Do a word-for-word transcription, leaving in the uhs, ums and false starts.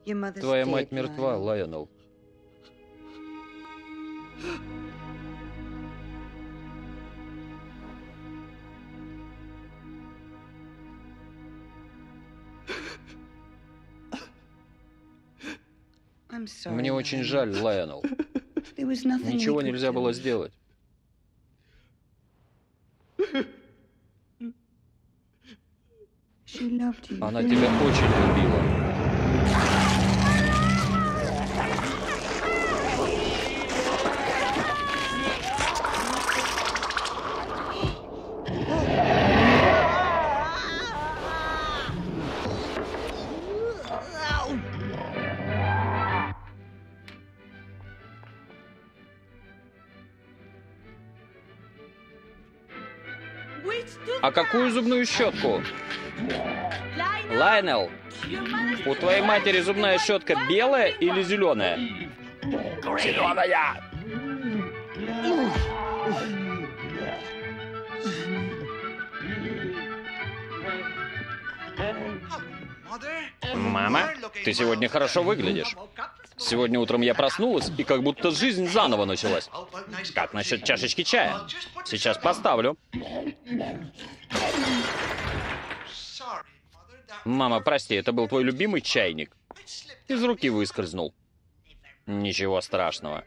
Твоя мать мертва, Лайонел. Мне очень жаль, Лайонел. Ничего нельзя было сделать. Она тебя очень любила. А какую зубную щетку? Лайонел, у твоей матери зубная щетка белая или зеленая? Зеленая! Мама, ты сегодня хорошо выглядишь. Сегодня утром я проснулась, и как будто жизнь заново началась. Как насчет чашечки чая? Сейчас поставлю. Мама, прости, это был твой любимый чайник. Из руки выскользнул. Ничего страшного.